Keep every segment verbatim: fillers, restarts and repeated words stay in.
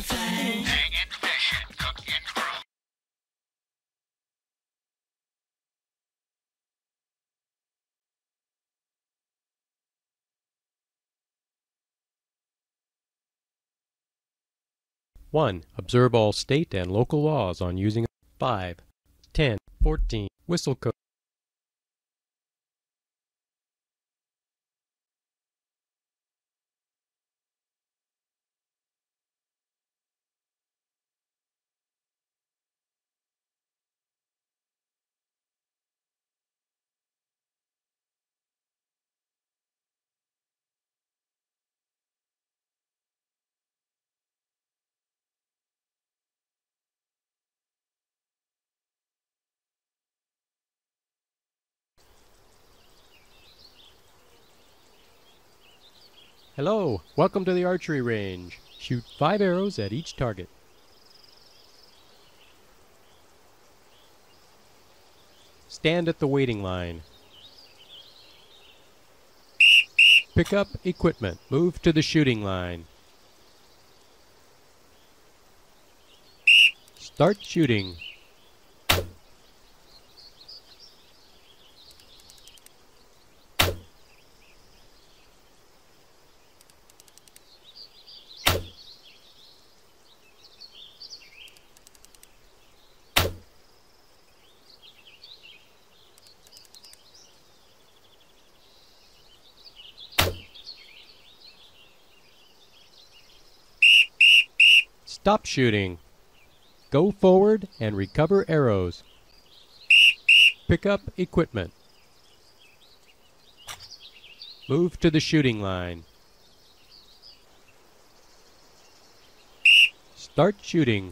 thing. Hang in position, cook in crew. one. Observe all state and local laws on using five, ten, fourteen. Whistle code. Hello, welcome to the archery range. Shoot five arrows at each target. Stand at the waiting line. Pick up equipment. Move to the shooting line. Start shooting. Stop shooting. Go forward and recover arrows. Pick up equipment. Move to the shooting line. Start shooting.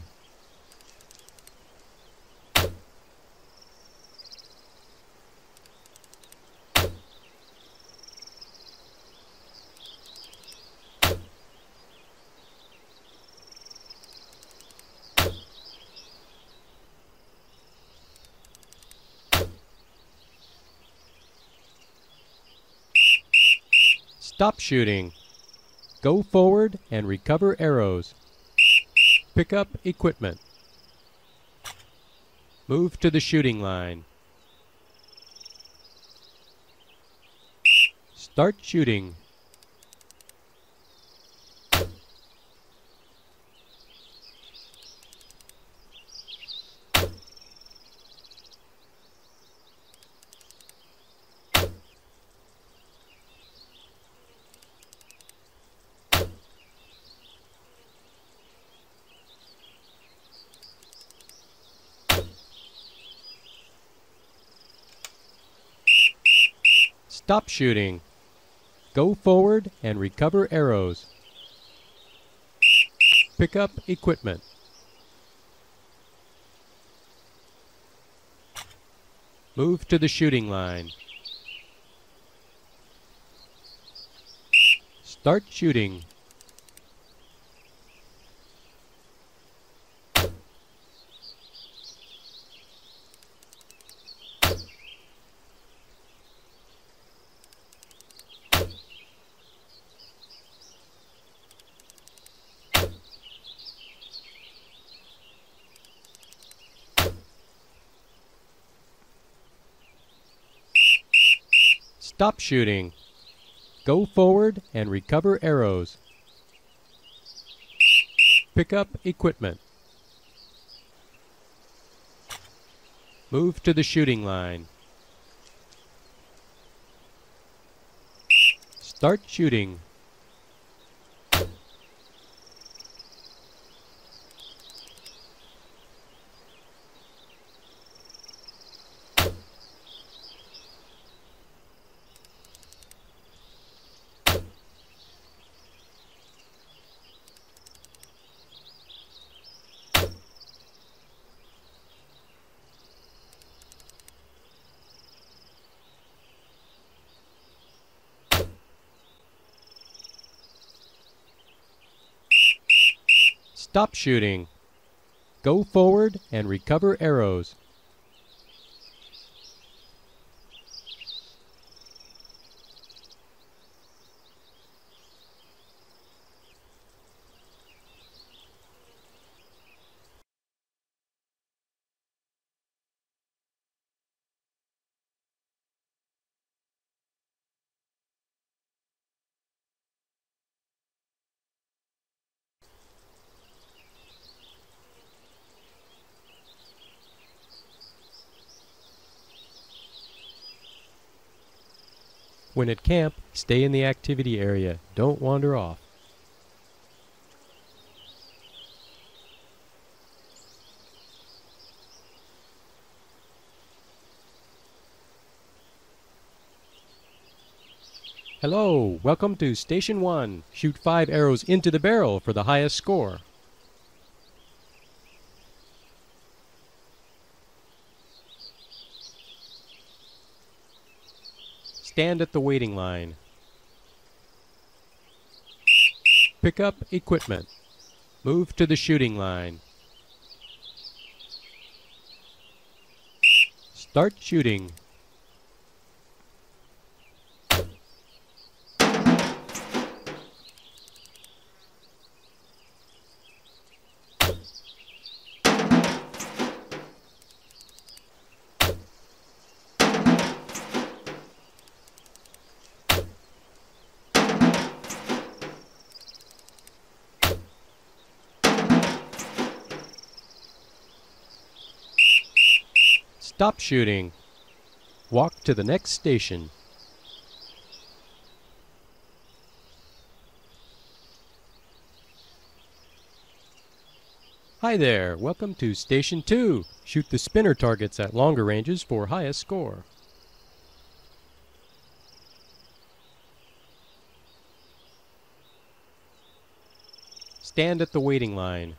Stop shooting. Go forward and recover arrows. Pick up equipment. Move to the shooting line. Start shooting. Stop shooting. Go forward and recover arrows. Pick up equipment. Move to the shooting line. Start shooting. Stop shooting. Go forward and recover arrows. Pick up equipment. Move to the shooting line. Start shooting. Stop shooting. Go forward and recover arrows. When at camp, stay in the activity area. Don't wander off. Hello, welcome to Station one. Shoot five arrows into the barrel for the highest score. Stand at the waiting line. Pick up equipment. Move to the shooting line. Start shooting. Stop shooting. Walk to the next station. Hi there, welcome to Station two. Shoot the spinner targets at longer ranges for highest score. Stand at the waiting line.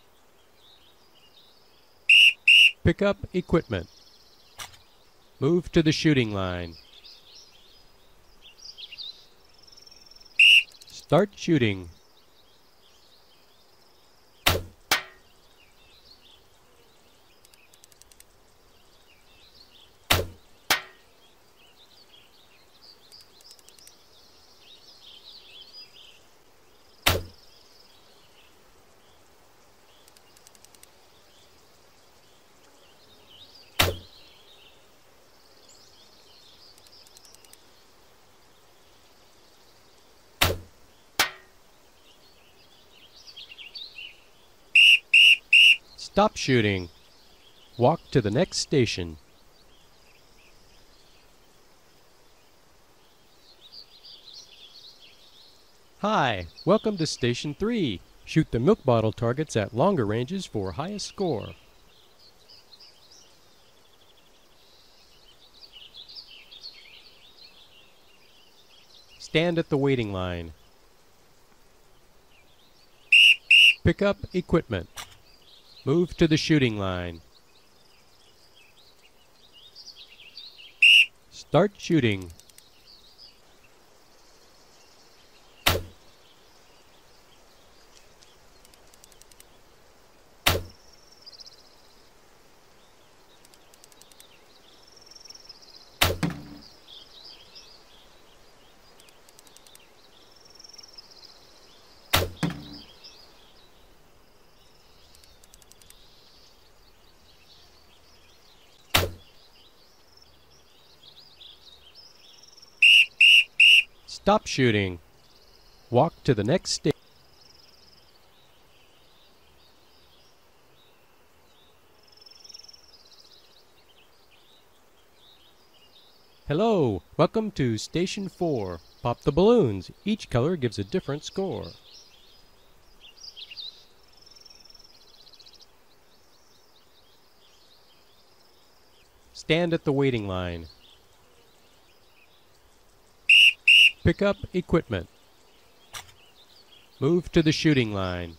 Pick up equipment. Move to the shooting line. Start shooting. Stop shooting. Walk to the next station. Hi, welcome to Station three. Shoot the milk bottle targets at longer ranges for highest score. Stand at the waiting line. Pick up equipment. Move to the shooting line. Start shooting. Stop shooting. Walk to the next station. Hello, welcome to Station four. Pop the balloons. Each color gives a different score. Stand at the waiting line. Pick up equipment. Move to the shooting line.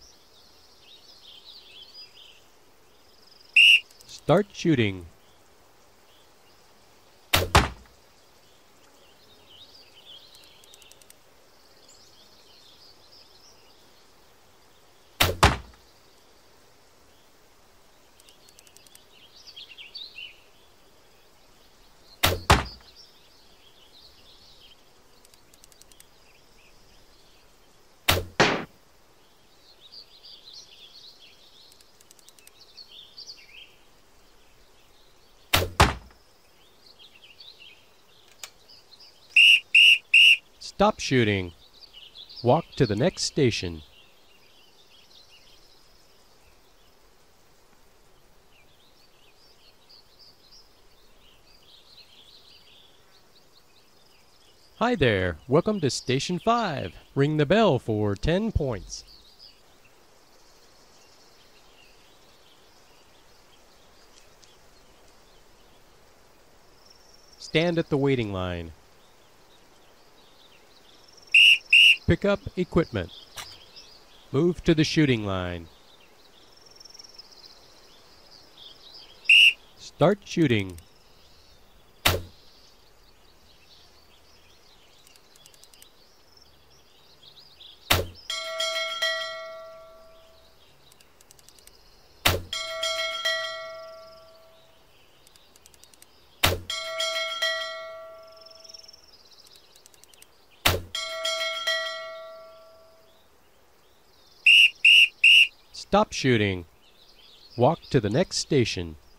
Start shooting. Stop shooting. Walk to the next station. Hi there, welcome to Station five. Ring the bell for ten points. Stand at the waiting line. Pick up equipment. Move to the shooting line. Start shooting. Stop shooting. Walk to the next station.